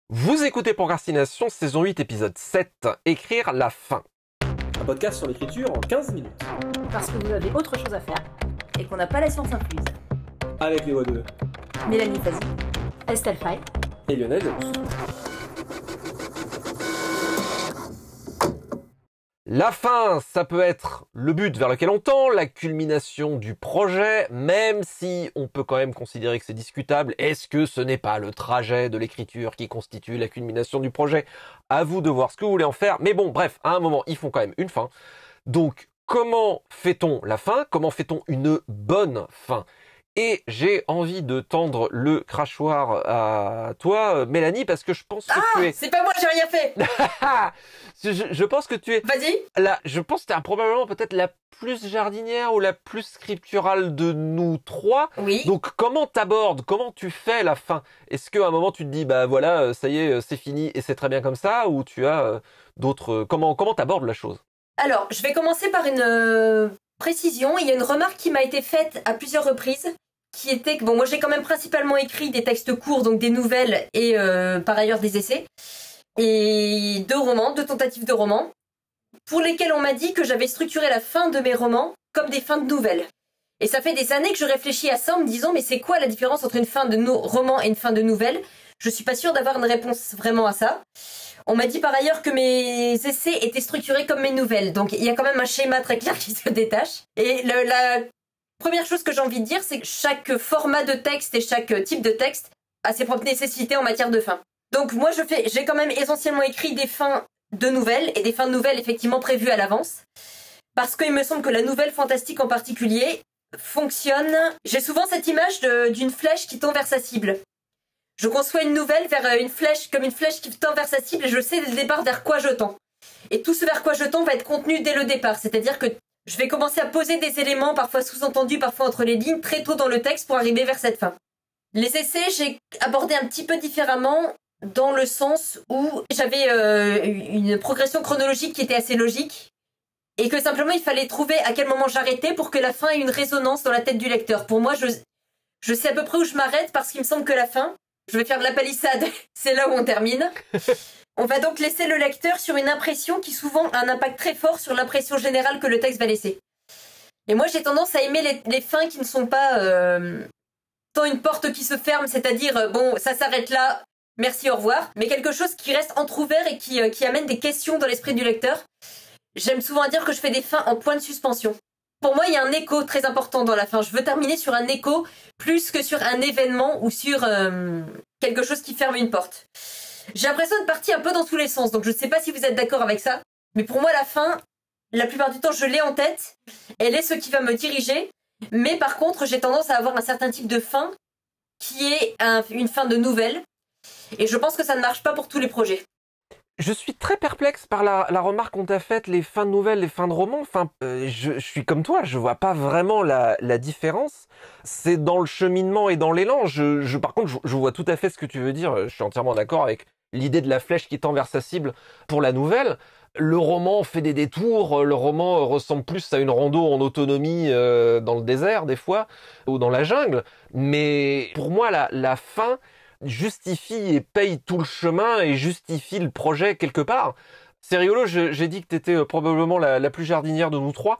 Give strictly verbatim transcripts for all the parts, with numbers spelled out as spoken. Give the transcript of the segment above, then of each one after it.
Vous écoutez Procrastination, saison huit, épisode sept, écrire la fin. Un podcast sur l'écriture en quinze minutes. Parce que vous avez autre chose à faire et qu'on n'a pas la science incluse. Avec les voix de Mélanie Fazi, Estelle Faye et Lionel Delous. La fin, ça peut être le but vers lequel on tend, la culmination du projet, même si on peut quand même considérer que c'est discutable. Est-ce que ce n'est pas le trajet de l'écriture qui constitue la culmination du projet? À vous de voir ce que vous voulez en faire. Mais bon, bref, à un moment, ils font quand même une fin. Donc, comment fait-on la fin? Comment fait-on une bonne fin? Et j'ai envie de tendre le crachoir à toi, Mélanie, parce que je pense que ah, tu es... c'est pas moi, j'ai rien fait. je, je pense que tu es... Vas-y. Là, je pense que tu es probablement peut-être la plus jardinière ou la plus scripturale de nous trois. Oui. Donc, comment t'abordes? Comment tu fais la fin? Est-ce qu'à un moment, tu te dis, bah voilà, ça y est, c'est fini et c'est très bien comme ça? Ou tu as euh, d'autres... Euh, comment comment t'abordes la chose? Alors, je vais commencer par une euh, précision. Il y a une remarque qui m'a été faite à plusieurs reprises, qui était que, bon, moi j'ai quand même principalement écrit des textes courts, donc des nouvelles et euh, par ailleurs des essais, et deux romans, deux tentatives de romans, pour lesquels on m'a dit que j'avais structuré la fin de mes romans comme des fins de nouvelles. Et ça fait des années que je réfléchis à ça en me disant, mais c'est quoi la différence entre une fin de no- roman et une fin de nouvelle? Je suis pas sûre d'avoir une réponse vraiment à ça. On m'a dit par ailleurs que mes essais étaient structurés comme mes nouvelles, donc il y a quand même un schéma très clair qui se détache. Et le, la première chose que j'ai envie de dire, c'est que chaque format de texte et chaque type de texte a ses propres nécessités en matière de fin. Donc moi, je fais, j'ai quand même essentiellement écrit des fins de nouvelles et des fins de nouvelles effectivement prévues à l'avance, parce qu'il me semble que la nouvelle fantastique en particulier fonctionne. J'ai souvent cette image de, d'une flèche qui tend vers sa cible. Je conçois une nouvelle vers une flèche, comme une flèche qui tend vers sa cible, et je sais dès le départ vers quoi je tends. Et tout ce vers quoi je tends va être contenu dès le départ, c'est-à-dire que je vais commencer à poser des éléments, parfois sous-entendus, parfois entre les lignes, très tôt dans le texte pour arriver vers cette fin. Les essais, j'ai abordé un petit peu différemment, dans le sens où j'avais euh, une progression chronologique qui était assez logique, et que simplement il fallait trouver à quel moment j'arrêtais pour que la fin ait une résonance dans la tête du lecteur. Pour moi, je, je sais à peu près où je m'arrête, parce qu'il me semble que la fin, je vais faire de la palissade, c'est là où on termine. On va donc laisser le lecteur sur une impression qui souvent a un impact très fort sur l'impression générale que le texte va laisser. Et moi, j'ai tendance à aimer les, les fins qui ne sont pas euh, tant une porte qui se ferme, c'est-à-dire, euh, bon, ça s'arrête là, merci, au revoir, mais quelque chose qui reste entrouvert et qui, euh, qui amène des questions dans l'esprit du lecteur. J'aime souvent dire que je fais des fins en point de suspension. Pour moi, il y a un écho très important dans la fin. Je veux terminer sur un écho plus que sur un événement ou sur euh, quelque chose qui ferme une porte. J'ai l'impression de partir un peu dans tous les sens, donc je ne sais pas si vous êtes d'accord avec ça, mais pour moi la fin, la plupart du temps je l'ai en tête, elle est ce qui va me diriger, mais par contre j'ai tendance à avoir un certain type de fin qui est un, une fin de nouvelle, et je pense que ça ne marche pas pour tous les projets. Je suis très perplexe par la, la remarque qu'on t'a faite, les fins de nouvelles, les fins de romans. Enfin, euh, je, je suis comme toi, je vois pas vraiment la, la différence. C'est dans le cheminement et dans l'élan. Je, je, par contre, je, je vois tout à fait ce que tu veux dire. Je suis entièrement d'accord avec l'idée de la flèche qui tend vers sa cible pour la nouvelle. Le roman fait des détours. Le roman ressemble plus à une rando en autonomie euh, dans le désert des fois ou dans la jungle. Mais pour moi, la, la fin justifie et paye tout le chemin et justifie le projet quelque part. C'est rigolo, je, j'ai dit que t'étais euh, probablement la, la plus jardinière de nous trois,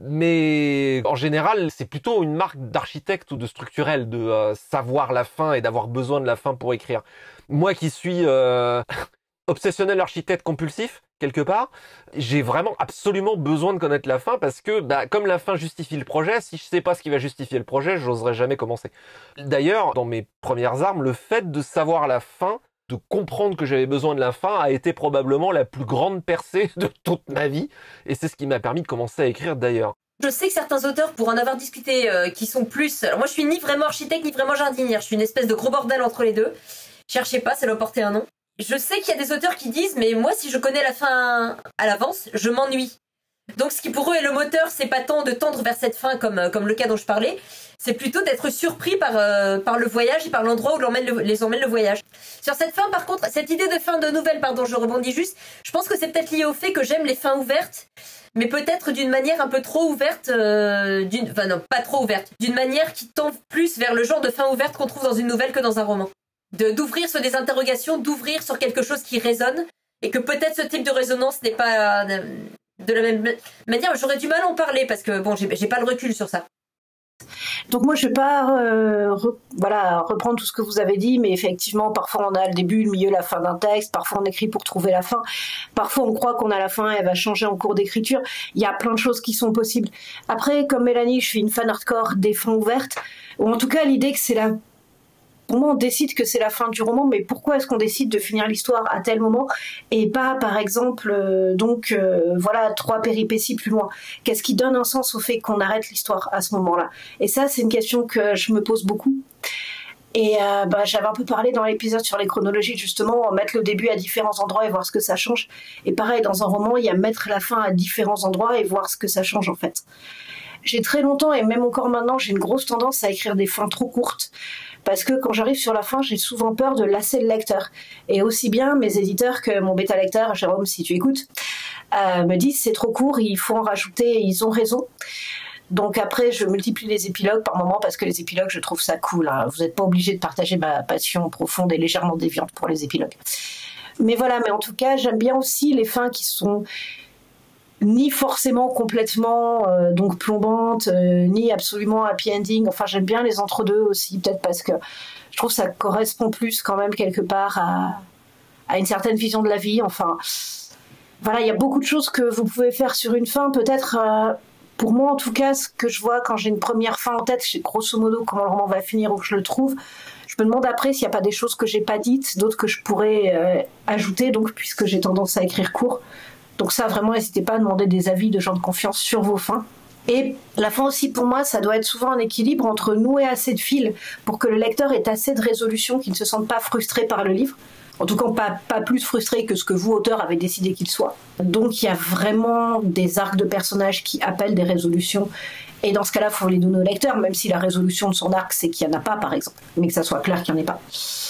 mais en général, c'est plutôt une marque d'architecte ou de structurel de euh, savoir la fin et d'avoir besoin de la fin pour écrire. Moi qui suis euh, obsessionnel architecte compulsif, quelque part, j'ai vraiment absolument besoin de connaître la fin parce que, bah, comme la fin justifie le projet, si je sais pas ce qui va justifier le projet, j'oserais jamais commencer. D'ailleurs, dans mes premières armes, le fait de savoir la fin, de comprendre que j'avais besoin de la fin, a été probablement la plus grande percée de toute ma vie, et c'est ce qui m'a permis de commencer à écrire d'ailleurs. Je sais que certains auteurs, pour en avoir discuté, euh, qui sont plus... Alors moi je suis ni vraiment architecte ni vraiment jardinière, je suis une espèce de gros bordel entre les deux. Cherchez pas, ça doit porter un nom. Je sais qu'il y a des auteurs qui disent, mais moi, si je connais la fin à l'avance, je m'ennuie. Donc, ce qui pour eux est le moteur, c'est pas tant de tendre vers cette fin, comme, comme le cas dont je parlais, c'est plutôt d'être surpris par, euh, par le voyage et par l'endroit où l'emmène le, les emmène le voyage. Sur cette fin, par contre, cette idée de fin de nouvelle, pardon, je rebondis juste, je pense que c'est peut-être lié au fait que j'aime les fins ouvertes, mais peut-être d'une manière un peu trop ouverte, euh, d'une, enfin non, pas trop ouverte, d'une manière qui tend plus vers le genre de fin ouverte qu'on trouve dans une nouvelle que dans un roman. de d'ouvrir sur des interrogations, d'ouvrir sur quelque chose qui résonne, et que peut-être ce type de résonance n'est pas de, de la même manière. J'aurais du mal à en parler parce que bon, j'ai, j'ai pas le recul sur ça. Donc moi je vais pas euh, re, voilà, reprendre tout ce que vous avez dit, mais effectivement parfois on a le début, le milieu, la fin d'un texte, parfois on écrit pour trouver la fin, parfois on croit qu'on a la fin et elle va changer en cours d'écriture, il y a plein de choses qui sont possibles. Après, comme Mélanie, je suis une fan hardcore des fins ouvertes, ou en tout cas l'idée que c'est la... Pour moi, on décide que c'est la fin du roman, mais pourquoi est-ce qu'on décide de finir l'histoire à tel moment et pas, par exemple, euh, donc euh, voilà, trois péripéties plus loin. Qu'est-ce qui donne un sens au fait qu'on arrête l'histoire à ce moment-là? Et ça, c'est une question que je me pose beaucoup. Et euh, bah, j'avais un peu parlé dans l'épisode sur les chronologies, justement, mettre le début à différents endroits et voir ce que ça change. Et pareil, dans un roman, il y a mettre la fin à différents endroits et voir ce que ça change en fait. J'ai très longtemps, et même encore maintenant, j'ai une grosse tendance à écrire des fins trop courtes. Parce que quand j'arrive sur la fin, j'ai souvent peur de lasser le lecteur. Et aussi bien mes éditeurs que mon bêta-lecteur, Jérôme, si tu écoutes, euh, me disent c'est trop court, il faut en rajouter, et ils ont raison. Donc après, je multiplie les épilogues par moment parce que les épilogues, je trouve ça cool. Hein. Vous n'êtes pas obligé de partager ma passion profonde et légèrement déviante pour les épilogues. Mais voilà, mais en tout cas, j'aime bien aussi les fins qui sont ni forcément complètement euh, donc plombantes, euh, ni absolument happy ending. Enfin, j'aime bien les entre-deux aussi, peut-être parce que je trouve que ça correspond plus quand même quelque part à, à une certaine vision de la vie. Enfin, voilà, il y a beaucoup de choses que vous pouvez faire sur une fin. Peut-être, euh, pour moi en tout cas, ce que je vois quand j'ai une première fin en tête, c'est grosso modo comment le roman va finir ou que je le trouve. Je me demande après s'il n'y a pas des choses que j'ai pas dites, d'autres que je pourrais euh, ajouter, donc puisque j'ai tendance à écrire court. Donc ça, vraiment, n'hésitez pas à demander des avis de gens de confiance sur vos fins. Et la fin aussi, pour moi, ça doit être souvent un équilibre entre nouer assez de fil pour que le lecteur ait assez de résolution, qu'il ne se sente pas frustré par le livre. En tout cas, pas, pas plus frustré que ce que vous, auteur, avez décidé qu'il soit. Donc il y a vraiment des arcs de personnages qui appellent des résolutions. Et dans ce cas-là, il faut les donner au lecteur, même si la résolution de son arc, c'est qu'il n'y en a pas, par exemple. Mais que ça soit clair qu'il n'y en ait pas.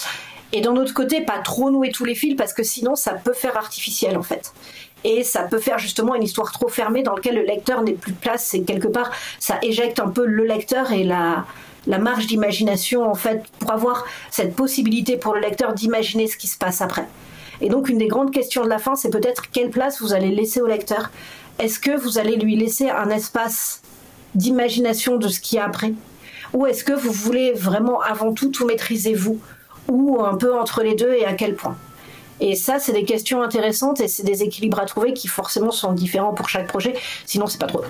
Et d'un autre côté, pas trop nouer tous les fils, parce que sinon, ça peut faire artificiel, en fait. Et ça peut faire justement une histoire trop fermée dans laquelle le lecteur n'est plus de place. C'est quelque part, ça éjecte un peu le lecteur et la, la marge d'imagination, en fait, pour avoir cette possibilité pour le lecteur d'imaginer ce qui se passe après. Et donc, une des grandes questions de la fin, c'est peut-être quelle place vous allez laisser au lecteur. Est-ce que vous allez lui laisser un espace d'imagination de ce qu'il y a après? Ou est-ce que vous voulez vraiment avant tout tout maîtriser vous? Ou un peu entre les deux et à quel point? Et ça, c'est des questions intéressantes et c'est des équilibres à trouver qui forcément sont différents pour chaque projet, sinon c'est pas trop.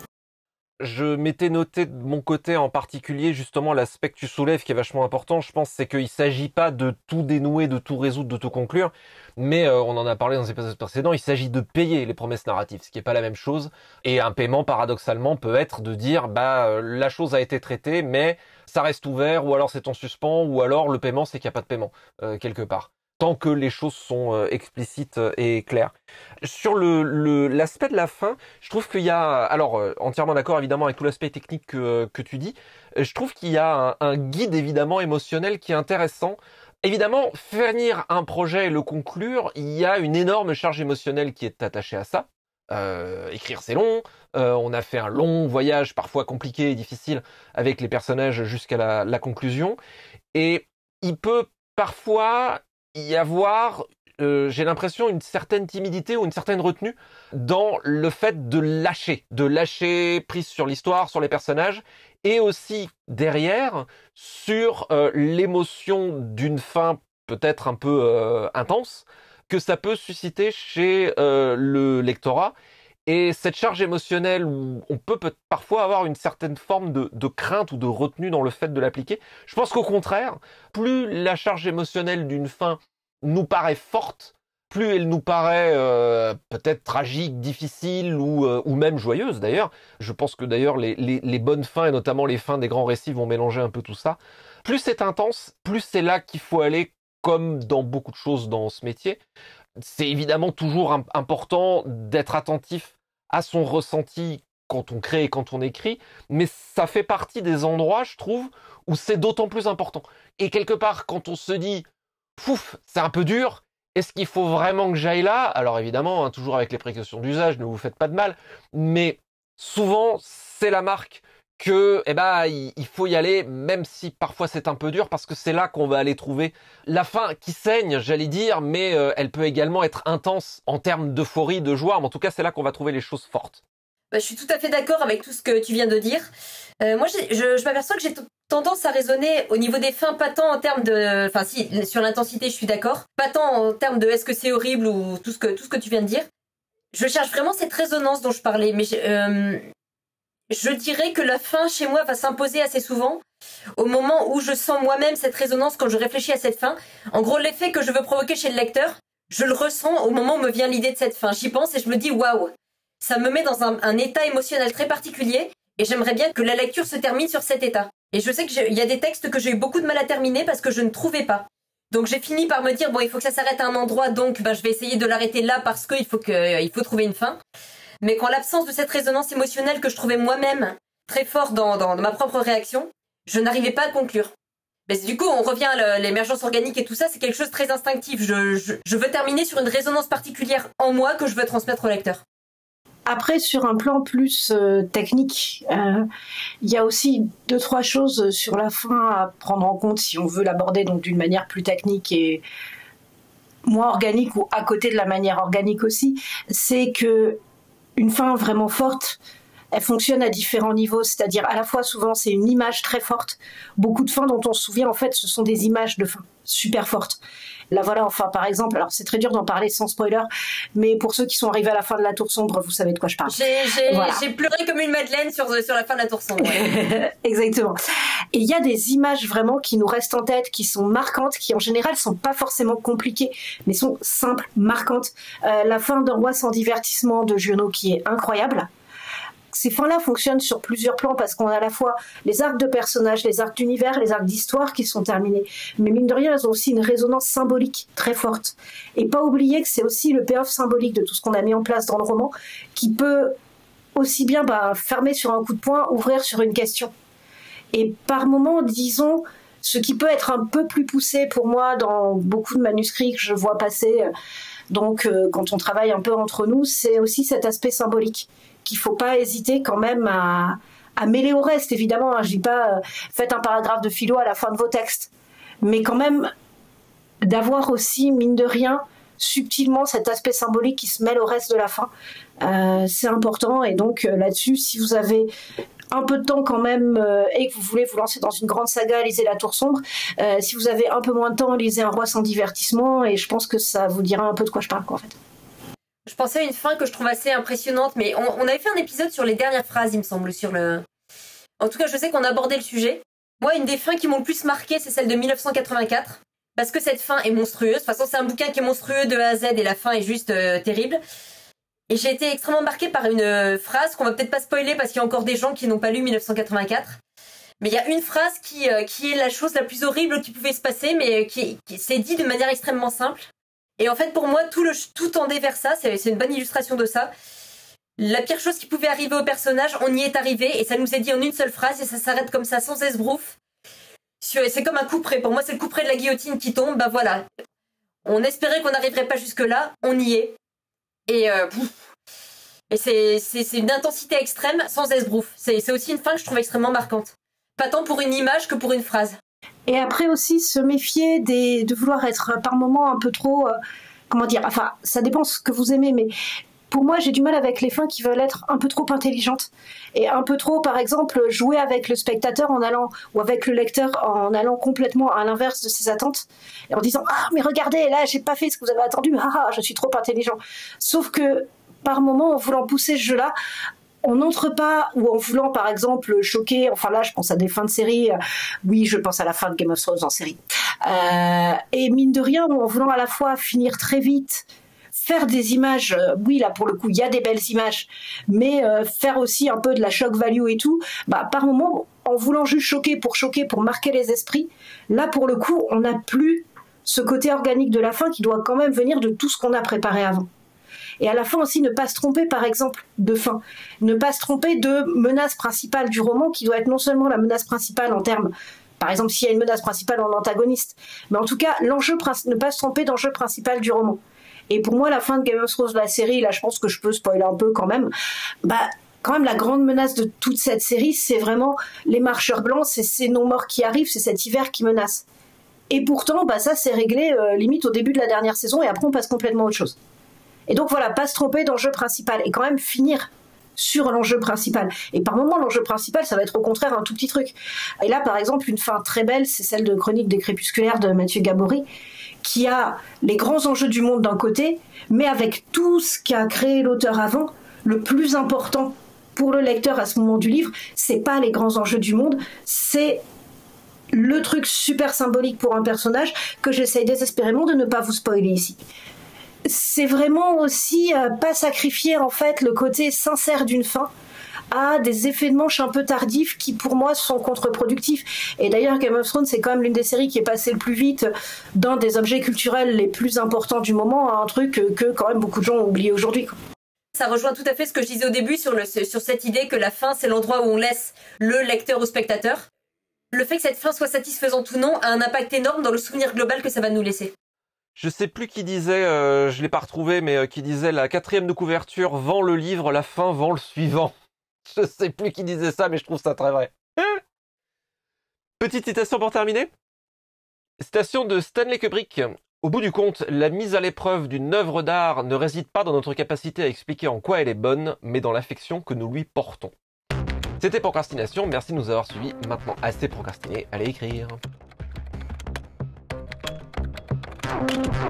Je m'étais noté de mon côté en particulier justement l'aspect que tu soulèves qui est vachement important, je pense, c'est qu'il s'agit pas de tout dénouer, de tout résoudre, de tout conclure, mais euh, on en a parlé dans les épisodes précédents, il s'agit de payer les promesses narratives, ce qui est pas la même chose, et un paiement paradoxalement peut être de dire bah euh, la chose a été traitée, mais ça reste ouvert, ou alors c'est en suspens, ou alors le paiement c'est qu'il n'y a pas de paiement, euh, quelque part. Tant que les choses sont euh, explicites et claires. Sur le, le l'aspect de la fin, je trouve qu'il y a, alors euh, entièrement d'accord évidemment avec tout l'aspect technique que, euh, que tu dis, euh, je trouve qu'il y a un, un guide évidemment émotionnel qui est intéressant. Évidemment, finir un projet et le conclure, il y a une énorme charge émotionnelle qui est attachée à ça. Euh, écrire c'est long, euh, on a fait un long voyage parfois compliqué et difficile avec les personnages jusqu'à la, la conclusion, et il peut parfois y avoir, euh, j'ai l'impression, une certaine timidité ou une certaine retenue dans le fait de lâcher, de lâcher prise sur l'histoire, sur les personnages, et aussi derrière sur euh, l'émotion d'une fin peut-être un peu euh, intense que ça peut susciter chez euh, le lectorat. Et cette charge émotionnelle où on peut, peut parfois avoir une certaine forme de, de crainte ou de retenue dans le fait de l'appliquer, je pense qu'au contraire, plus la charge émotionnelle d'une fin nous paraît forte, plus elle nous paraît euh, peut-être tragique, difficile ou, euh, ou même joyeuse d'ailleurs. Je pense que d'ailleurs les, les, les bonnes fins et notamment les fins des grands récits vont mélanger un peu tout ça. Plus c'est intense, plus c'est là qu'il faut aller, comme dans beaucoup de choses dans ce métier. C'est évidemment toujours important d'être attentif à son ressenti quand on crée et quand on écrit, mais ça fait partie des endroits, je trouve, où c'est d'autant plus important. Et quelque part, quand on se dit « pouf, c'est un peu dur, est-ce qu'il faut vraiment que j'aille là ?» Alors évidemment, hein, toujours avec les précautions d'usage, ne vous faites pas de mal, mais souvent, c'est la marque que eh ben il, il faut y aller, même si parfois c'est un peu dur, parce que c'est là qu'on va aller trouver la fin qui saigne, j'allais dire, mais euh, elle peut également être intense en termes d'euphorie, de joie, mais en tout cas c'est là qu'on va trouver les choses fortes. Bah, je suis tout à fait d'accord avec tout ce que tu viens de dire. Euh, moi, je, je, je m'aperçois que j'ai t- tendance à raisonner au niveau des fins, pas tant en termes de... Enfin, si, sur l'intensité, je suis d'accord. Pas tant en termes de est-ce que c'est horrible ou tout ce que, tout ce que tu viens de dire. Je cherche vraiment cette résonance dont je parlais, mais euh, je dirais que la fin, chez moi, va s'imposer assez souvent au moment où je sens moi-même cette résonance quand je réfléchis à cette fin. En gros, l'effet que je veux provoquer chez le lecteur, je le ressens au moment où me vient l'idée de cette fin. J'y pense et je me dis, waouh, ça me met dans un, un état émotionnel très particulier et j'aimerais bien que la lecture se termine sur cet état. Et je sais qu'il y a des textes que j'ai eu beaucoup de mal à terminer parce que je ne trouvais pas. Donc j'ai fini par me dire, bon, il faut que ça s'arrête à un endroit, donc ben, je vais essayer de l'arrêter là parce qu'il faut, que, euh, il faut trouver une fin. Mais qu'en l'absence de cette résonance émotionnelle que je trouvais moi-même très fort dans, dans, dans ma propre réaction, je n'arrivais pas à conclure. Mais du coup, on revient à l'émergence organique et tout ça, c'est quelque chose de très instinctif. Je, je, je veux terminer sur une résonance particulière en moi que je veux transmettre au lecteur. Après, sur un plan plus euh, technique, euh, il y a aussi deux, trois choses sur la fin à prendre en compte si on veut l'aborder donc d'une manière plus technique et moins organique ou à côté de la manière organique aussi. C'est que une fin vraiment forte, elle fonctionne à différents niveaux, c'est-à-dire à la fois souvent c'est une image très forte. Beaucoup de fins dont on se souvient en fait ce sont des images de fin super fortes. Là voilà, enfin par exemple, alors c'est très dur d'en parler sans spoiler, mais pour ceux qui sont arrivés à la fin de La Tour Sombre, vous savez de quoi je parle. J'ai, j'ai, voilà. j'ai pleuré comme une madeleine sur, sur la fin de La Tour Sombre. Ouais. Exactement. Et il y a des images vraiment qui nous restent en tête, qui sont marquantes, qui en général sont pas forcément compliquées, mais sont simples, marquantes. Euh, la fin d'un roi sans divertissement de Giono qui est incroyable. Ces fins-là fonctionnent sur plusieurs plans parce qu'on a à la fois les arcs de personnages, les arcs d'univers, les arcs d'histoire qui sont terminés. Mais mine de rien, elles ont aussi une résonance symbolique très forte. Et pas oublier que c'est aussi le payoff symbolique de tout ce qu'on a mis en place dans le roman qui peut aussi bien bah, fermer sur un coup de poing, ouvrir sur une question. Et par moments, disons, ce qui peut être un peu plus poussé pour moi dans beaucoup de manuscrits que je vois passer, donc euh, quand on travaille un peu entre nous, c'est aussi cet aspect symbolique qu'il ne faut pas hésiter quand même à, à mêler au reste, évidemment. Hein, je ne dis pas euh, faites un paragraphe de philo à la fin de vos textes, mais quand même d'avoir aussi, mine de rien, subtilement cet aspect symbolique qui se mêle au reste de la fin. Euh, c'est important, et donc euh, là-dessus, si vous avez un peu de temps quand même euh, et que vous voulez vous lancer dans une grande saga, lisez La Tour Sombre. Euh, si vous avez un peu moins de temps, lisez Un roi sans divertissement, et je pense que ça vous dira un peu de quoi je parle, quoi, en fait. Je pensais à une fin que je trouve assez impressionnante, mais on, on avait fait un épisode sur les dernières phrases, il me semble, sur le... En tout cas, je sais qu'on abordait le sujet. Moi, une des fins qui m'ont le plus marqué, c'est celle de mille neuf cent quatre-vingt-quatre, parce que cette fin est monstrueuse. De toute façon, c'est un bouquin qui est monstrueux de A à Z, et la fin est juste euh, terrible. Et j'ai été extrêmement marquée par une euh, phrase qu'on va peut-être pas spoiler, parce qu'il y a encore des gens qui n'ont pas lu mille neuf cent quatre-vingt-quatre. Mais il y a une phrase qui, euh, qui est la chose la plus horrible qui pouvait se passer, mais qui, qui s'est dit de manière extrêmement simple. Et en fait, pour moi, tout, le, tout tendait vers ça. C'est, c'est une bonne illustration de ça. La pire chose qui pouvait arriver au personnage, on y est arrivé. Et ça nous est dit en une seule phrase. Et ça s'arrête comme ça, sans esbrouf. C'est comme un couperet. Pour moi, c'est le couperet de la guillotine qui tombe. Bah voilà. On espérait qu'on n'arriverait pas jusque-là. On y est. Et, euh, et c'est, c'est, c'est une intensité extrême, sans esbrouf. C'est, c'est aussi une fin que je trouve extrêmement marquante. Pas tant pour une image que pour une phrase. Et après aussi se méfier des, de vouloir être par moments un peu trop, euh, comment dire, enfin ça dépend ce que vous aimez, mais pour moi j'ai du mal avec les fins qui veulent être un peu trop intelligentes et un peu trop, par exemple, jouer avec le spectateur en allant, ou avec le lecteur en allant complètement à l'inverse de ses attentes et en disant ah mais regardez là j'ai pas fait ce que vous avez attendu, ah, ah je suis trop intelligent. Sauf que par moments en voulant pousser ce jeu-là, on n'entre pas, ou en voulant par exemple choquer, enfin là je pense à des fins de série, euh, oui je pense à la fin de Game of Thrones en série, euh, et mine de rien, en voulant à la fois finir très vite, faire des images, euh, oui là pour le coup il y a des belles images, mais euh, faire aussi un peu de la shock value et tout, bah par moment en voulant juste choquer pour choquer, pour marquer les esprits, là pour le coup on n'a plus ce côté organique de la fin qui doit quand même venir de tout ce qu'on a préparé avant. Et à la fin aussi, ne pas se tromper, par exemple, de fin. Ne pas se tromper de menace principale du roman, qui doit être non seulement la menace principale en termes, par exemple, s'il y a une menace principale en antagoniste, mais en tout cas, l'enjeu, ne pas se tromper d'enjeu principal du roman. Et pour moi, la fin de Game of Thrones, la série, là, je pense que je peux spoiler un peu quand même, bah, quand même la grande menace de toute cette série, c'est vraiment les marcheurs blancs, c'est ces non-morts qui arrivent, c'est cet hiver qui menace. Et pourtant, bah ça c'est réglé euh, limite au début de la dernière saison et après on passe complètement à autre chose. Et donc voilà, pas se tromper d'enjeu principal et quand même finir sur l'enjeu principal. Et par moments, l'enjeu principal, ça va être au contraire un tout petit truc. Et là, par exemple, une fin très belle, c'est celle de Chronique des Crépusculaires de Mathieu Gabory, qui a les grands enjeux du monde d'un côté, mais avec tout ce qu'a créé l'auteur avant, le plus important pour le lecteur à ce moment du livre, c'est pas les grands enjeux du monde, c'est le truc super symbolique pour un personnage que j'essaye désespérément de ne pas vous spoiler ici. C'est vraiment aussi euh, pas sacrifier en fait le côté sincère d'une fin à des effets de manche un peu tardifs qui pour moi sont contre-productifs. Et d'ailleurs Game of Thrones c'est quand même l'une des séries qui est passée le plus vite d'un des objets culturels les plus importants du moment à un truc que, que quand même beaucoup de gens ont oublié aujourd'hui, quoi. Ça rejoint tout à fait ce que je disais au début sur, le, sur cette idée que la fin c'est l'endroit où on laisse le lecteur au spectateur. Le fait que cette fin soit satisfaisante ou non a un impact énorme dans le souvenir global que ça va nous laisser. Je sais plus qui disait, euh, je l'ai pas retrouvé, mais euh, qui disait la quatrième de couverture vend le livre, la fin vend le suivant. Je sais plus qui disait ça, mais je trouve ça très vrai. Petite citation pour terminer. Citation de Stanley Kubrick. Au bout du compte, la mise à l'épreuve d'une œuvre d'art ne réside pas dans notre capacité à expliquer en quoi elle est bonne, mais dans l'affection que nous lui portons. C'était Procrastination, merci de nous avoir suivis. Maintenant, assez procrastiné, allez écrire. Thank you.